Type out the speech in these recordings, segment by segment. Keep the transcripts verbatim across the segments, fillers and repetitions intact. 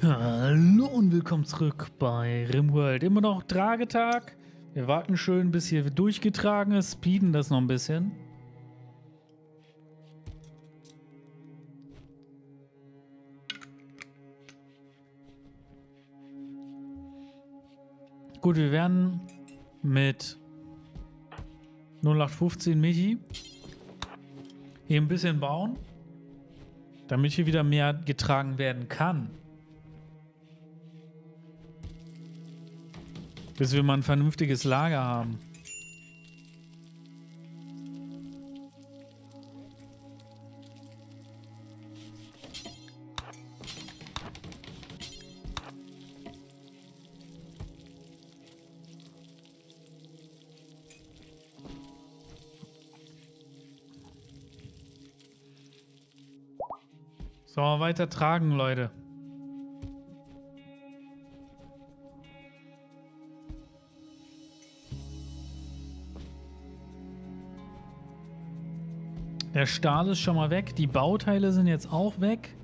Hallo und willkommen zurück bei RimWorld. Immer noch Tragetag. Wir warten schön, bis hier durchgetragen ist, speeden das noch ein bisschen. Gut, wir werden mit null acht fünfzehn Michi hier ein bisschen bauen, damit hier wieder mehr getragen werden kann. Bis wir mal ein vernünftiges Lager haben. So, weiter tragen, Leute. Der Stahl ist schon mal weg. Die Bauteile sind jetzt auch weg.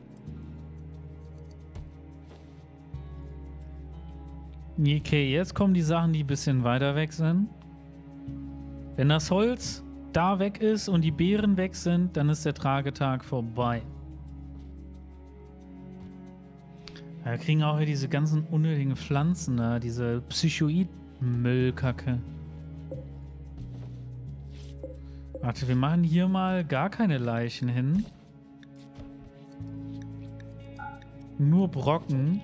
Okay, jetzt kommen die Sachen, die ein bisschen weiter weg sind. Wenn das Holz da weg ist und die Beeren weg sind, dann ist der Tragetag vorbei. Wir kriegen auch hier diese ganzen unnötigen Pflanzen da, diese Psychoid-Müllkacke. Warte, wir machen hier mal gar keine Leichen hin. Nur Brocken.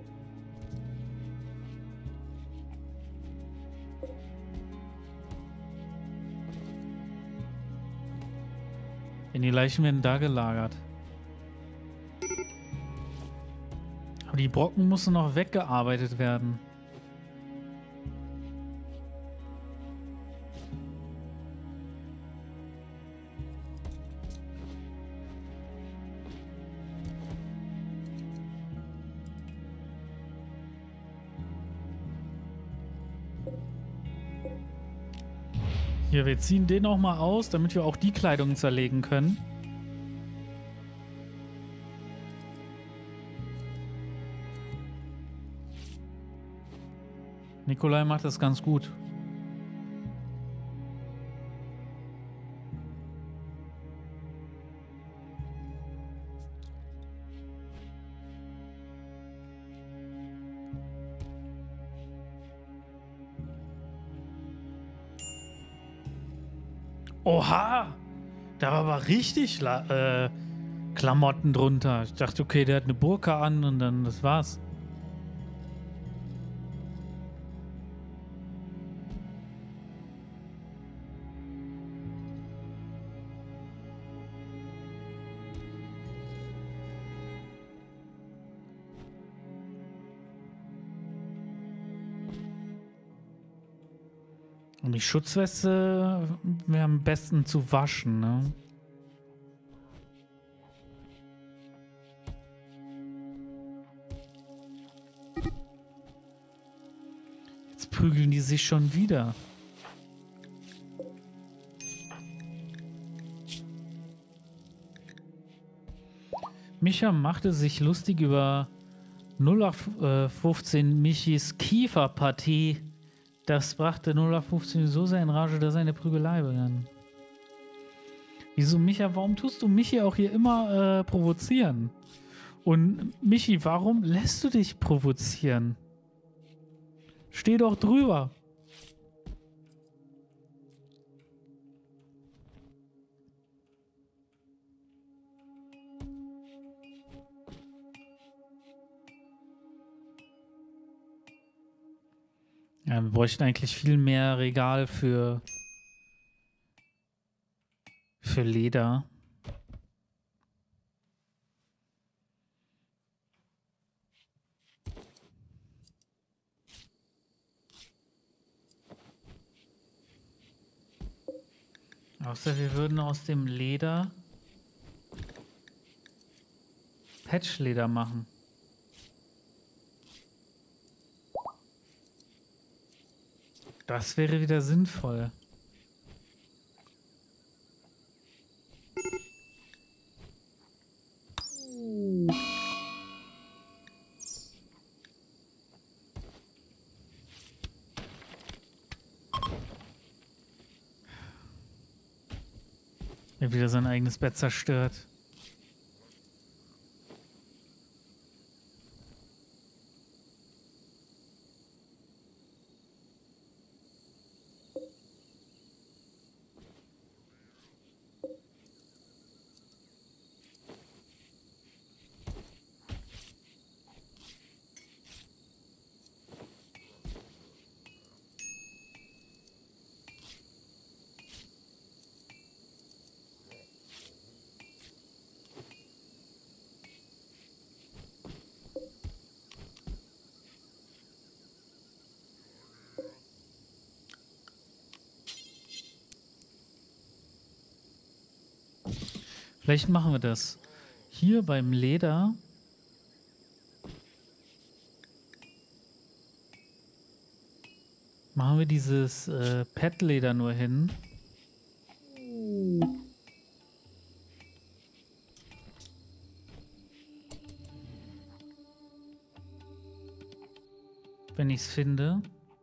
Denn die Leichen werden da gelagert. Aber die Brocken müssen noch weggearbeitet werden. Hier, wir ziehen den auch mal aus, damit wir auch die Kleidung zerlegen können. Nikolai macht das ganz gut. Oha! Da war aber richtig La äh, Klamotten drunter. Ich dachte, okay, der hat eine Burka an und dann das war's. Und die Schutzweste wäre am besten zu waschen, ne? Jetzt prügeln die sich schon wieder. Micha machte sich lustig über null acht fünfzehn Michis Kieferpartie. Das brachte null acht fünfzehn so sehr in Rage, dass seine Prügelei begann. Wieso, Micha, warum tust du Michi auch hier immer äh, provozieren? Und Michi, warum lässt du dich provozieren? Steh doch drüber. Ja, wir bräuchten eigentlich viel mehr Regal für, für Leder. Außer wir würden aus dem Leder Patchleder machen. Das wäre wieder sinnvoll. Er wieder sein eigenes Bett zerstört. Vielleicht machen wir das hier beim Leder. Machen wir dieses äh, Pet-Leder nur hin. Wenn ich es finde.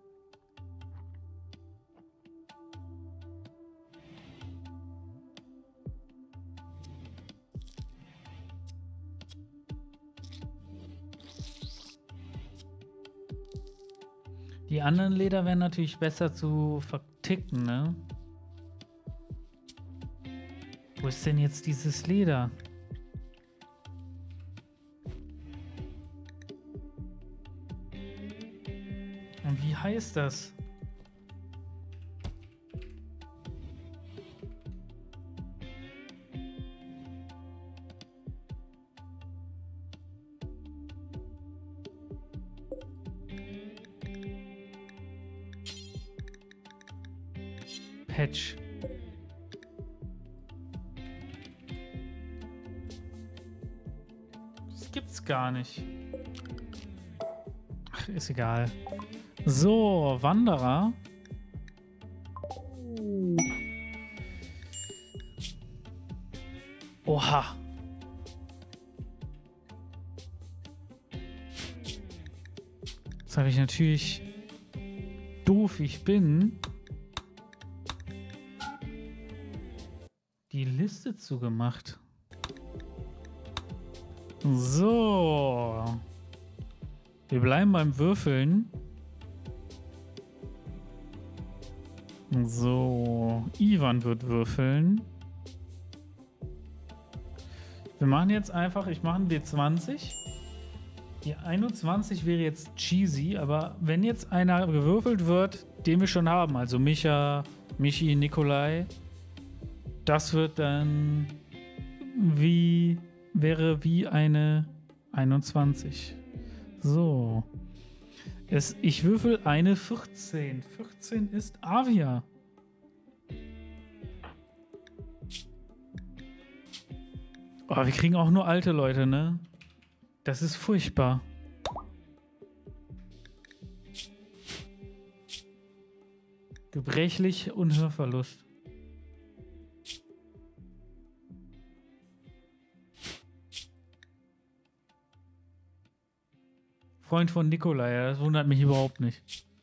Die anderen Leder wären natürlich besser zu verticken, ne? Wo ist denn jetzt dieses Leder? Und wie heißt das? Patch. Das gibt's gar nicht. Ach, ist egal. So, Wanderer. Oha. Jetzt habe ich natürlich, doof wie ich bin, die Liste zugemacht. So. Wir bleiben beim Würfeln. So. Ivan wird würfeln. Wir machen jetzt einfach, ich mache einen W zwanzig. Die einundzwanzig wäre jetzt cheesy, aber wenn jetzt einer gewürfelt wird, den wir schon haben, also Micha, Michi, Nikolai, das wird dann wie, wäre wie eine einundzwanzig. So. Es, ich würfel eine vierzehn. vierzehn ist Avia. Oh, wir kriegen auch nur alte Leute, ne? Das ist furchtbar. Gebrechlich und Hörverlust. Freund von Nikolai, das wundert mich überhaupt nicht.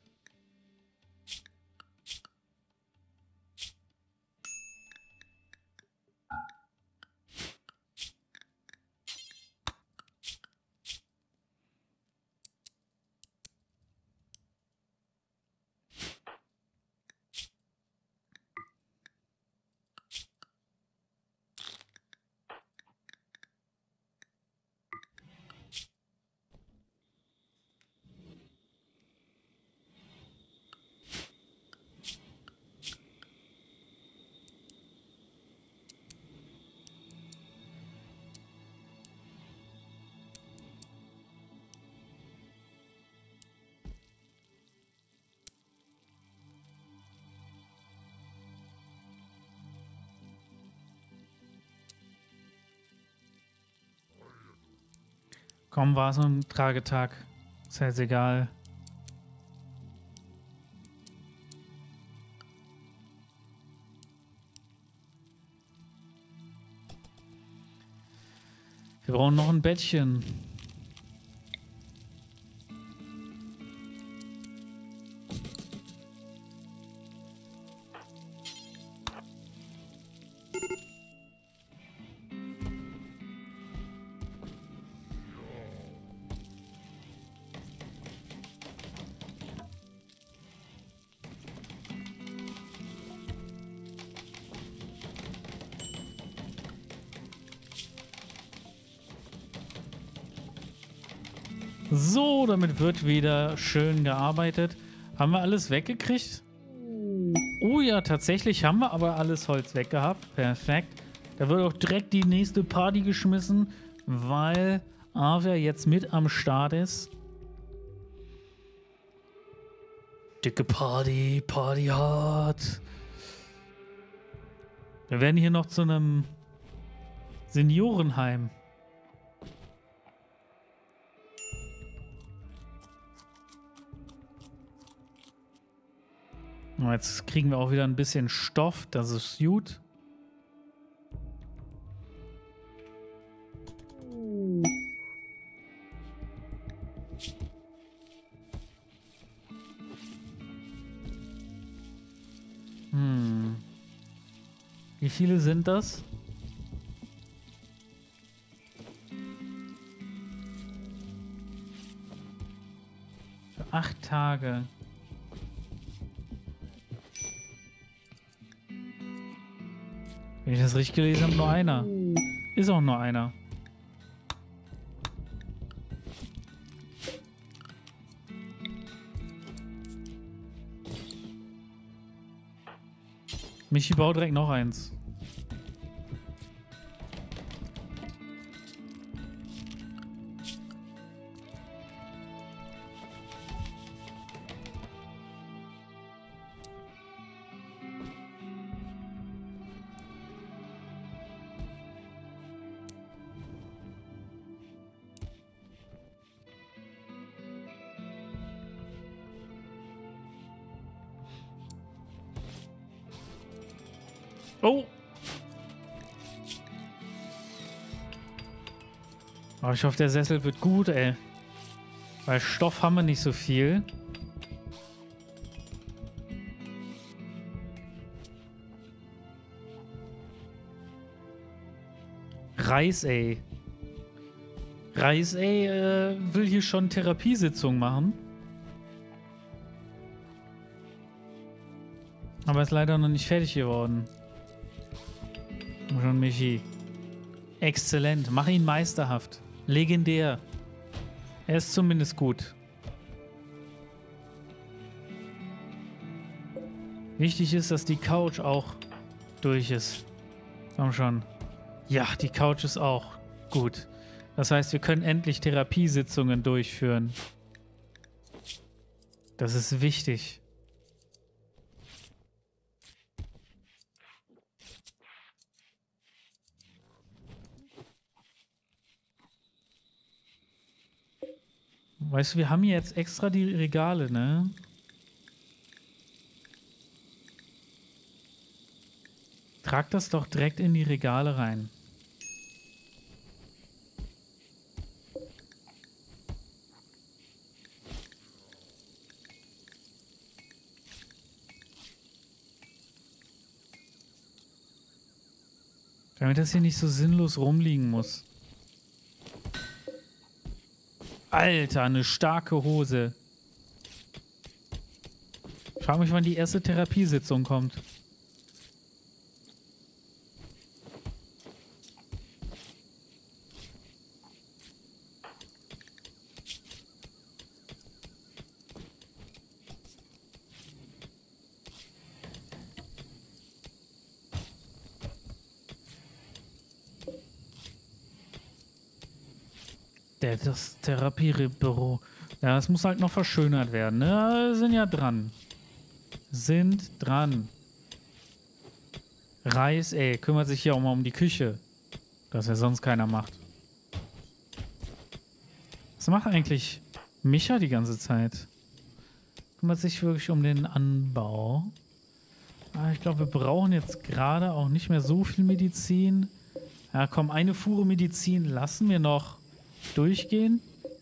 Komm, war so ein Tragetag. Ist jetzt egal. Wir brauchen noch ein Bettchen. So, damit wird wieder schön gearbeitet. Haben wir alles weggekriegt? Oh ja, tatsächlich haben wir aber alles Holz weggehabt. Perfekt. Da wird auch direkt die nächste Party geschmissen, weil Arthur jetzt mit am Start ist. Dicke Party, Party hard. Wir werden hier noch zu einem Seniorenheim. Jetzt kriegen wir auch wieder ein bisschen Stoff, das ist gut. Hm. Wie viele sind das? Für acht Tage. Wenn ich das richtig gelesen habe, nur einer. Ist auch nur einer. Michi baut direkt noch eins. Oh! Oh, ich hoffe, der Sessel wird gut, ey. Weil Stoff haben wir nicht so viel. Reis, ey. Reis, ey, äh, will hier schon Therapiesitzung machen. Aber ist leider noch nicht fertig geworden. Schon Michi. Exzellent. Mach ihn meisterhaft. Legendär. Er ist zumindest gut. Wichtig ist, dass die Couch auch durch ist. Komm schon. Ja, die Couch ist auch gut. Das heißt, wir können endlich Therapiesitzungen durchführen. Das ist wichtig. Weißt du, wir haben hier jetzt extra die Regale, ne? Trag das doch direkt in die Regale rein. Damit das hier nicht so sinnlos rumliegen muss. Alter, eine starke Hose. Ich frage mich, wann die erste Therapiesitzung kommt. Das Therapiebüro. Ja, es muss halt noch verschönert werden. Ne? Sind ja dran. Sind dran. Reis, ey, kümmert sich hier auch mal um die Küche. Das ja sonst keiner macht. Was macht eigentlich Micha die ganze Zeit? Kümmert sich wirklich um den Anbau. Ah, ich glaube, wir brauchen jetzt gerade auch nicht mehr so viel Medizin. Ja, komm, eine Fuhre Medizin lassen wir noch durchgehen.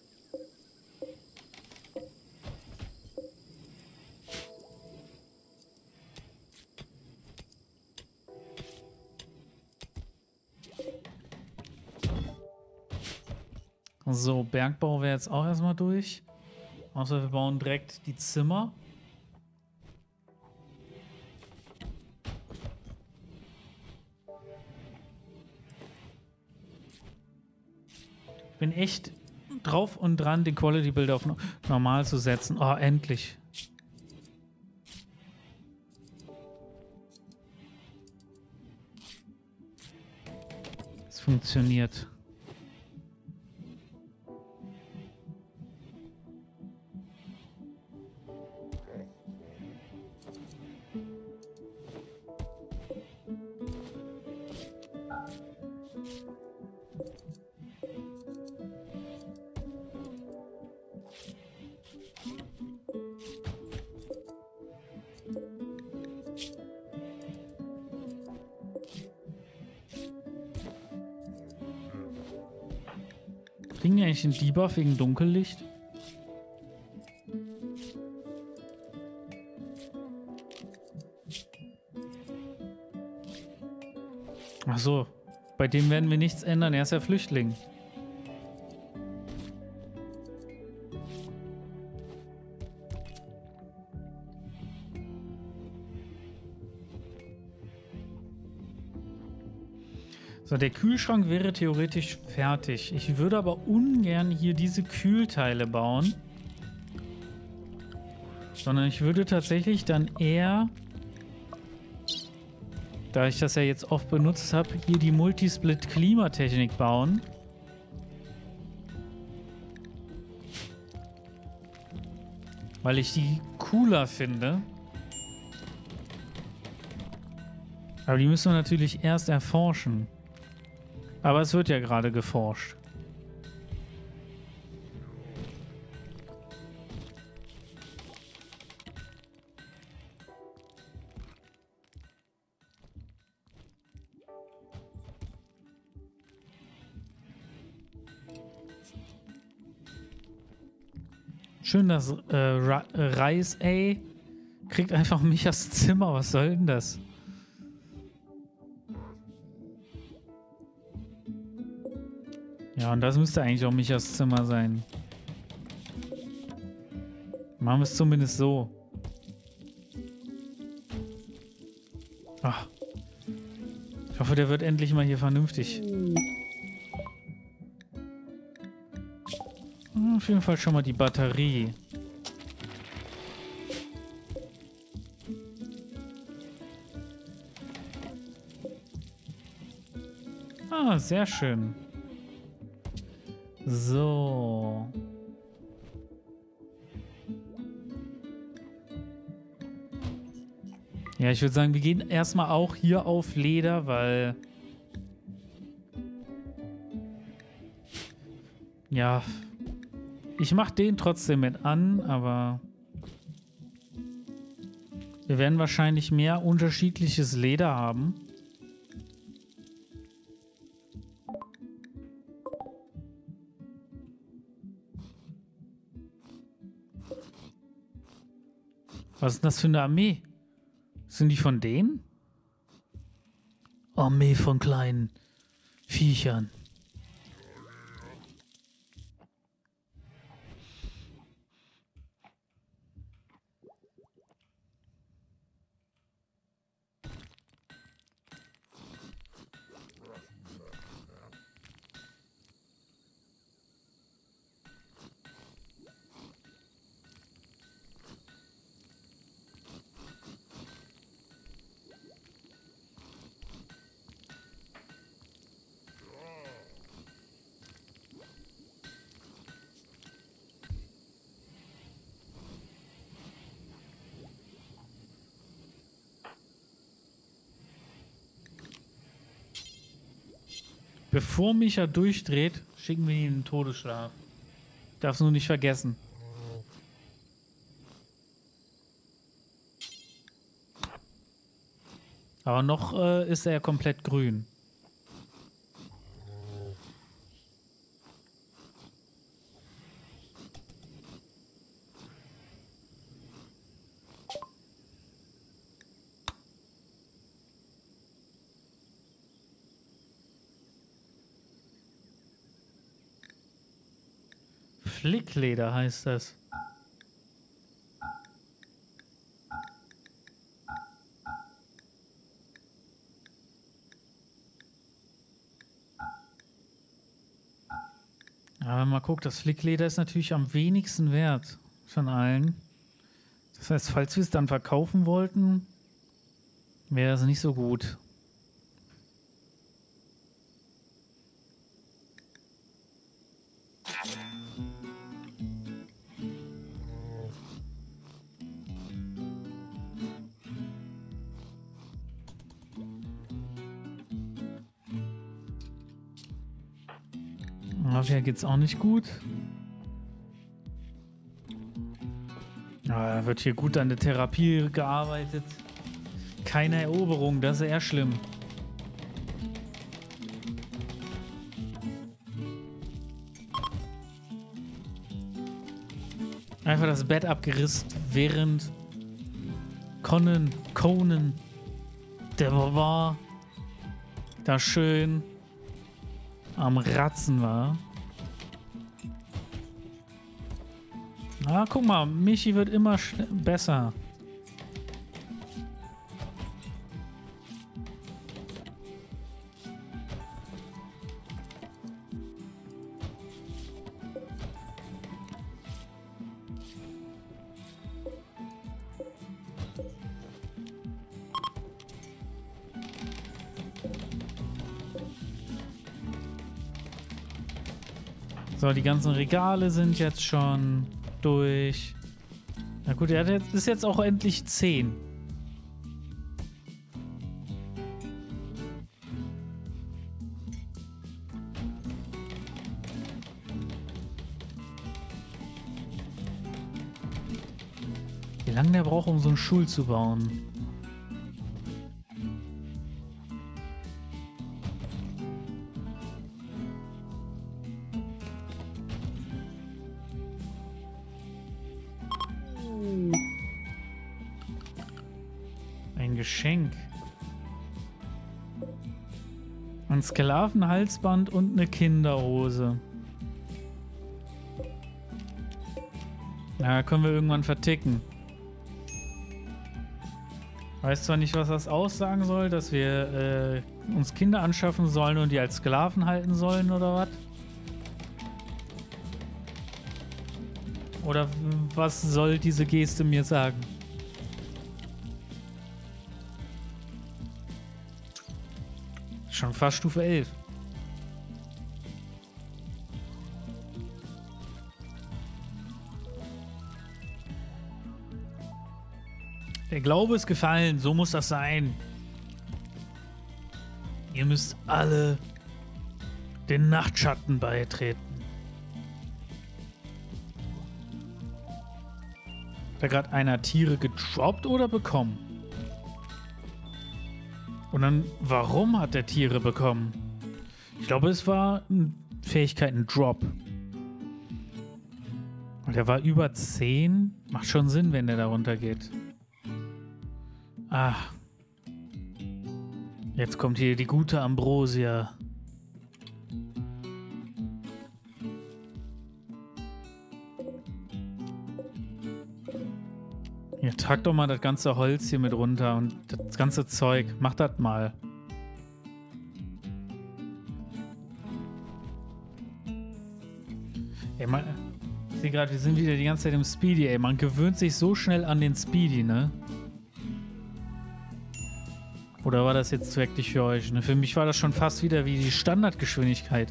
So, Bergbau wäre jetzt auch erstmal durch. Außer wir bauen direkt die Zimmer. Ich bin echt drauf und dran, den Quality Builder auf no normal zu setzen. Oh, endlich. Es funktioniert. Kriegen die eigentlich einen Debuff wegen Dunkellicht? Ach so, bei dem werden wir nichts ändern. Er ist ja Flüchtling. So, der Kühlschrank wäre theoretisch fertig. Ich würde aber ungern hier diese Kühlteile bauen. Sondern ich würde tatsächlich dann eher, da ich das ja jetzt oft benutzt habe, hier die Multisplit-Klimatechnik bauen. Weil ich die cooler finde. Aber die müssen wir natürlich erst erforschen. Aber es wird ja gerade geforscht. Schön, dass äh, Reis, ey, kriegt einfach Michas Zimmer. Was soll denn das? Ja, und das müsste eigentlich auch Michas Zimmer sein. Machen wir es zumindest so. Ach. Ich hoffe, der wird endlich mal hier vernünftig. Auf jeden Fall schon mal die Batterie. Ah, sehr schön. So. Ja, ich würde sagen, wir gehen erstmal auch hier auf Leder, weil... Ja... Ich mache den trotzdem mit an, aber... Wir werden wahrscheinlich mehr unterschiedliches Leder haben. Was ist denn das für eine Armee? Sind die von denen? Armee von kleinen Viechern. Bevor Micha durchdreht, schicken wir ihn in den Todesschlaf. Darf's nur nicht vergessen. Aber noch äh, ist er komplett grün. Flickleder heißt das. Aber wenn mal guckt, das Flickleder ist natürlich am wenigsten wert von allen. Das heißt, falls wir es dann verkaufen wollten, wäre es nicht so gut. Mafia geht's auch nicht gut. Ah, wird hier gut an der Therapie gearbeitet. Keine Eroberung, das ist eher schlimm. Einfach das Bett abgerissen, während Conan, Conan, der war da schön am Ratzen war. Ah, guck mal, Michi wird immer besser. So, die ganzen Regale sind jetzt schon durch. Na gut, er ist jetzt auch endlich zehn. Wie lange der braucht, um so einen Schul zu bauen? Geschenk. Ein Sklavenhalsband und eine Kinderhose. Ja, können wir irgendwann verticken. Weiß zwar nicht, was das aussagen soll, dass wir äh, uns Kinder anschaffen sollen und die als Sklaven halten sollen oder was? Oder was soll diese Geste mir sagen? Schon fast Stufe elf. Der Glaube ist gefallen, so muss das sein. Ihr müsst alle den Nachtschatten beitreten. Hat da gerade einer Tiere gedroppt oder bekommen? Und dann, warum hat der Tiere bekommen? Ich glaube, es war ein Fähigkeiten-Drop. Und der war über zehn. Macht schon Sinn, wenn der da runtergeht. Ah. Jetzt kommt hier die gute Ambrosia. Hier, trag doch mal das ganze Holz hier mit runter und das ganze Zeug. Mach das mal. Ey, man, ich sehe gerade, wir sind wieder die ganze Zeit im Speedy, ey. Man gewöhnt sich so schnell an den Speedy, ne? Oder war das jetzt zu hektisch für euch? Ne? Für mich war das schon fast wieder wie die Standardgeschwindigkeit.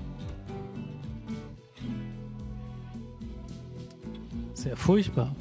Sehr furchtbar.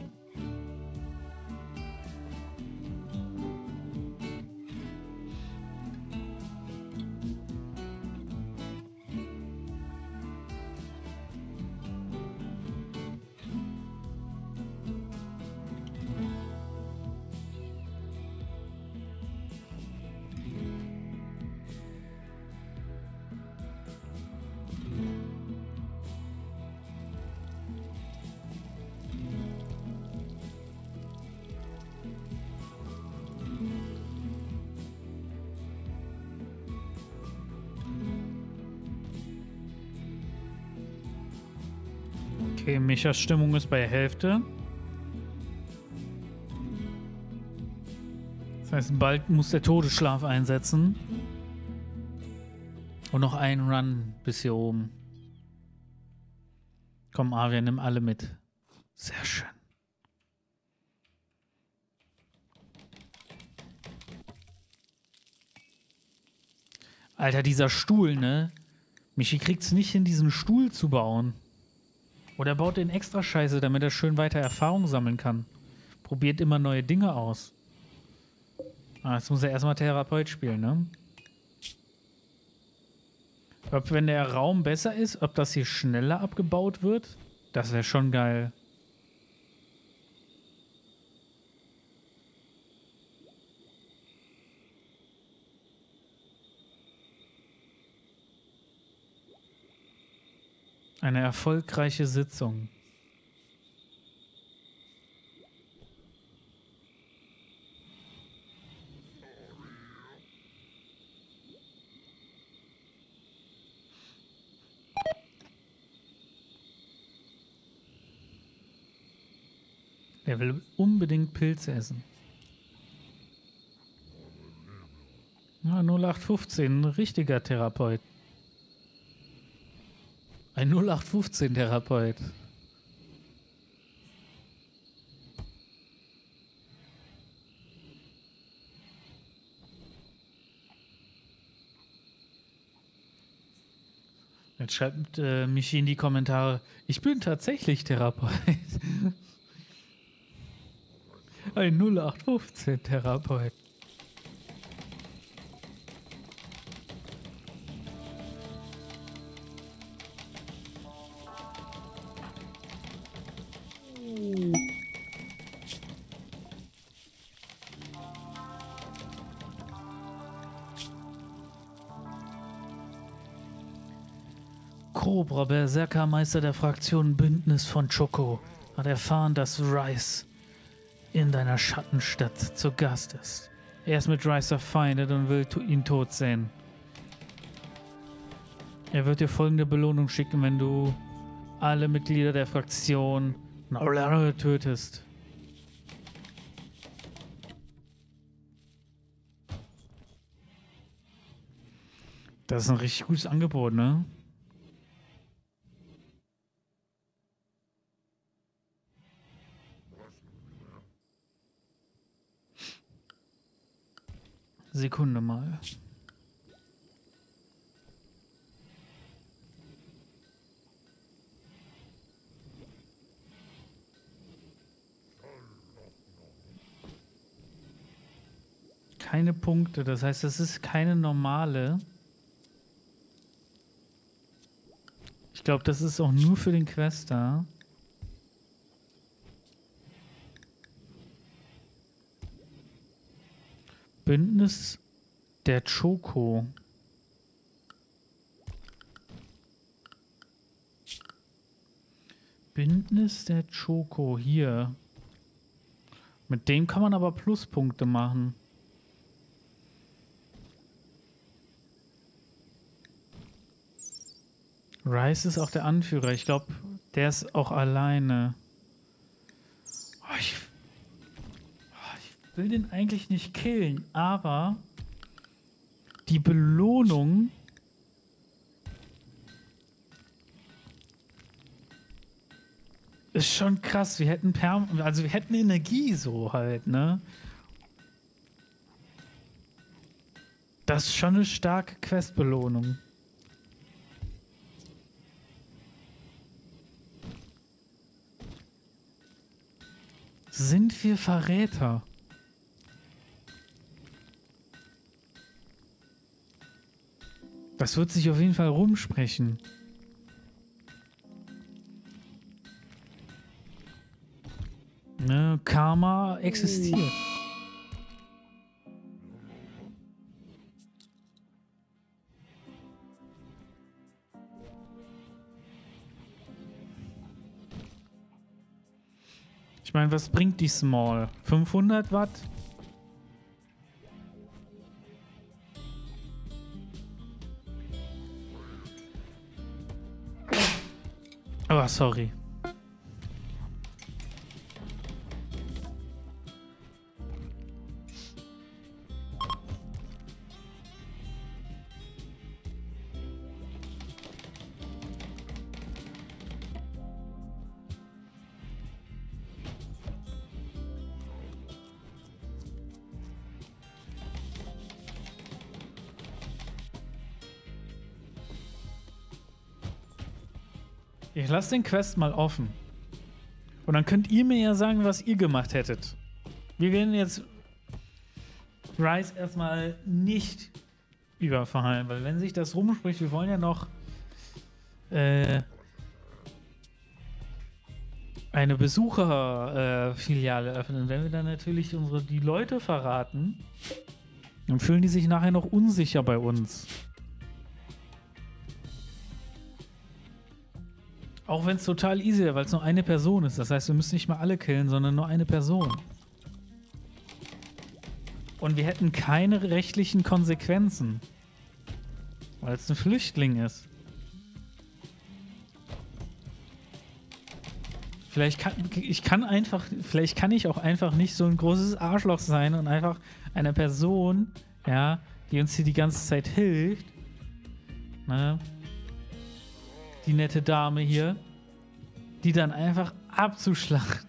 Okay, Michas Stimmung ist bei der Hälfte. Das heißt, bald muss der Todesschlaf einsetzen. Und noch ein Run bis hier oben. Komm, Aria, nimm alle mit. Sehr schön. Alter, dieser Stuhl, ne? Michi kriegt's nicht hin, diesen Stuhl zu bauen. Oder er baut den extra Scheiße, damit er schön weiter Erfahrung sammeln kann. Probiert immer neue Dinge aus. Ah, jetzt muss er erstmal Therapeut spielen, ne? Ob, wenn der Raum besser ist, ob das hier schneller abgebaut wird, das wäre schon geil. Eine erfolgreiche Sitzung. Der will unbedingt Pilze essen. Ja, null acht fünfzehn, ein richtiger Therapeut. Ein null acht fünfzehn Therapeut. Jetzt schreibt äh, Michi in die Kommentare, ich bin tatsächlich Therapeut. Ein null acht fünfzehn Therapeut. Cobra, Berserkermeister der Fraktion Bündnis von Choco, hat erfahren, dass Rice in deiner Schattenstadt zu Gast ist. Er ist mit Rice verfeindet und will ihn tot sehen. Er wird dir folgende Belohnung schicken, wenn du alle Mitglieder der Fraktion tötest. Das ist ein richtig gutes Angebot, ne? Sekunde mal. Keine Punkte, das heißt, das ist keine normale. Ich glaube, das ist auch nur für den Quester. Bündnis der Choco. Bündnis der Choco, hier. Mit dem kann man aber Pluspunkte machen. Rice ist auch der Anführer. Ich glaube, der ist auch alleine. Oh, ich Ich will den eigentlich nicht killen, aber die Belohnung ist schon krass. Wir hätten Perm also wir hätten Energie so halt, ne? Das ist schon eine starke Questbelohnung. Sind wir Verräter? Das wird sich auf jeden Fall rumsprechen. Ne, Karma existiert. Ich meine, was bringt die Small? fünfhundert Watt? Oh, sorry. Ich lasse den Quest mal offen. Und dann könnt ihr mir ja sagen, was ihr gemacht hättet. Wir werden jetzt Rise erstmal nicht überfallen, weil wenn sich das rumspricht, wir wollen ja noch äh, eine Besucherfiliale äh, öffnen. Wenn wir dann natürlich unsere die Leute verraten, dann fühlen die sich nachher noch unsicher bei uns. Auch wenn es total easy wäre, weil es nur eine Person ist. Das heißt, wir müssen nicht mal alle killen, sondern nur eine Person. Und wir hätten keine rechtlichen Konsequenzen. Weil es ein Flüchtling ist. Vielleicht kann ich kann einfach, vielleicht kann ich auch einfach nicht so ein großes Arschloch sein und einfach eine Person, ja, die uns hier die ganze Zeit hilft, ne, die nette Dame hier, die dann einfach abzuschlachten.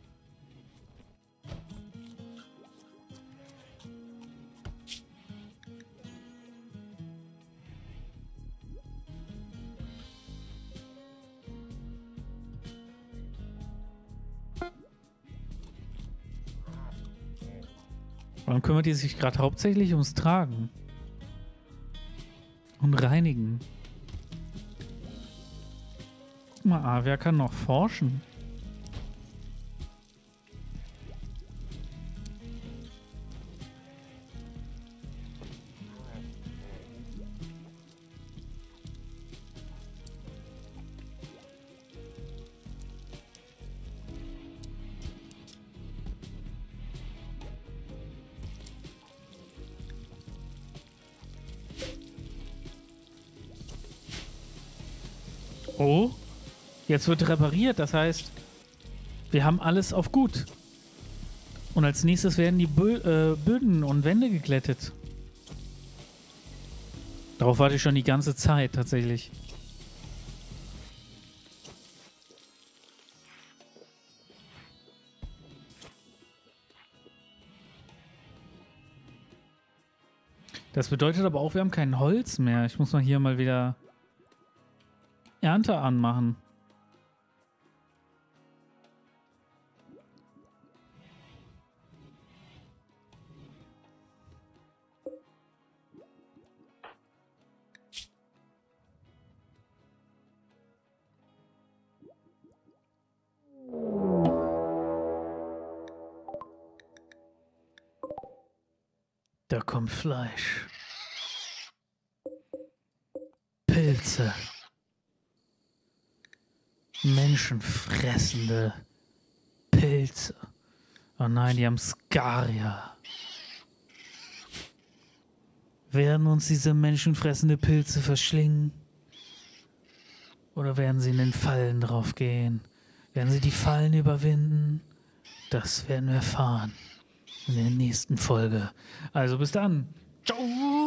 Warum kümmert die sich gerade hauptsächlich ums Tragen und Reinigen? Guck mal, Avia kann noch forschen. Oh, jetzt wird repariert, das heißt, wir haben alles auf gut. Und als nächstes werden die Bö äh, Böden und Wände geglättet. Darauf warte ich schon die ganze Zeit, tatsächlich. Das bedeutet aber auch, wir haben kein Holz mehr. Ich muss mal hier mal wieder Ernte anmachen. Da kommt Fleisch. Pilze. Menschenfressende Pilze. Oh nein, die haben Skaria. Werden uns diese menschenfressende Pilze verschlingen? Oder werden sie in den Fallen drauf gehen? Werden sie die Fallen überwinden? Das werden wir erfahren in der nächsten Folge. Also bis dann. Ciao!